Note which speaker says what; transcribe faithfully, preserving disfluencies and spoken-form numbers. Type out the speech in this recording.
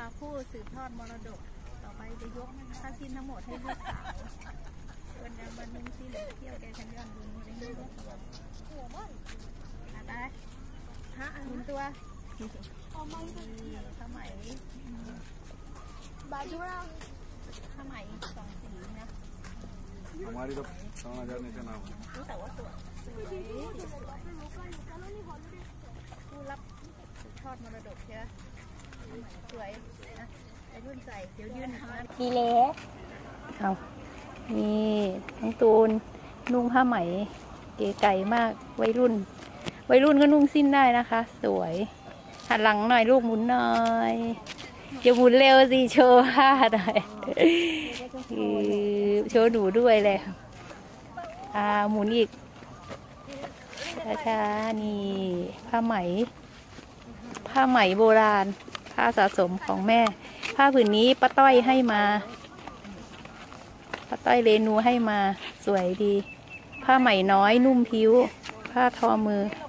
Speaker 1: ผู้สืบทอดมรดกต่อไปจะยกผ้าสิ้นทั้งหมดให้ลูกสาวส่วนยังวันนึงที่เหลือเที่ยวแกฉันย้อนบุญมาได้ลูกหัวหัวบ้านอะไรฮะหมุนตัวเอาไม้ผ้าไหมบาจูราผ้าไหมสองสีนะ
Speaker 2: हमारी तो समझ जाने का नाम है
Speaker 1: แต่ว่าสวยสวยผู้รับสืบทอดมรดกใช่ไหมสวยนะไอ้รุ่นใส่เดี๋ยวยืนหากีเล่เอานี่น้องตูนนุ่งผ้าไหมเก๋ไก่มากวัยรุ่นวัยรุ่นก็นุ่งสิ้นได้นะคะสวยหันหลังหน่อยลูกหมุนหน่อยอย่าหมุนเร็วสิโชว์ผ้าหน่อยโชว์หนูด้วยเลยอ่าหมุนอีกช้าๆนี่ผ้าไหมผ้าไหมโบราณผ้าสะสมของแม่ผ้าผืนนี้ป้าต้อยให้มาป้าต้อยเรนูให้มาสวยดีผ้าไหมน้อยนุ่มผิวผ้าทอมือ